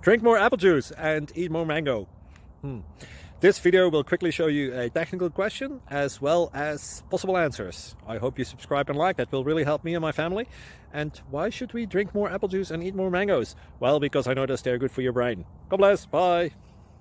Drink more apple juice and eat more mango. This video will quickly show you a technical question as well as possible answers. I hope you subscribe and like, that will really help me and my family. And why should we drink more apple juice and eat more mangoes? Well, because I noticed they're good for your brain. God bless, bye!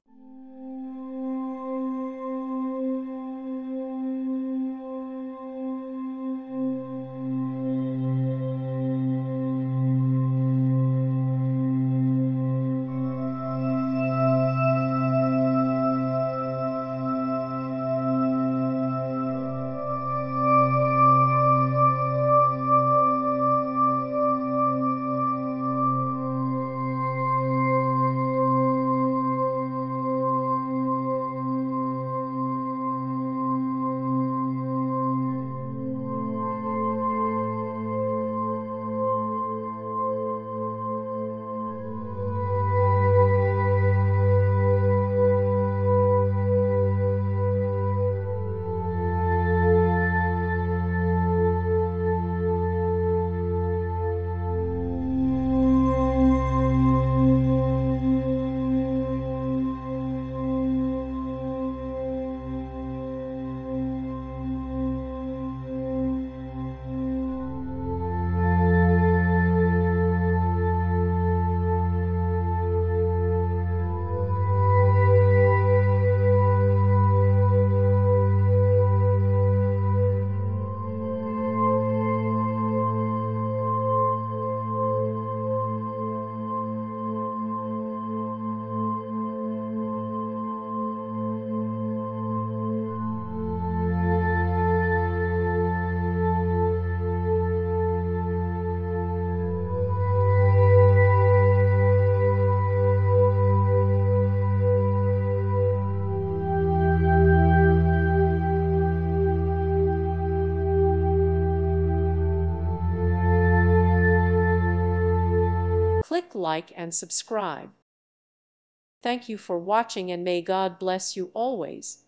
Click like and subscribe. Thank you for watching and may God bless you always.